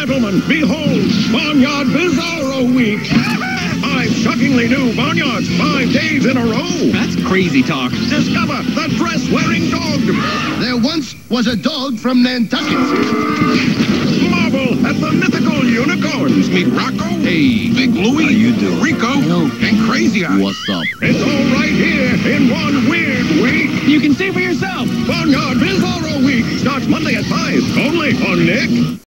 gentlemen, behold, Barnyard Bizarro Week. 5 shockingly new barnyards 5 days in a row. That's crazy talk. Discover the dress-wearing dog. There once was a dog from Nantucket. Marvel at the mythical unicorns. Meet Rocco. Hey. Big Louie. How you doing? Rico. Hello. And Crazy Eye. What's up? It's all right here in one weird week. You can see for yourself. Barnyard Bizarro Week starts Monday at 5, only on Nick.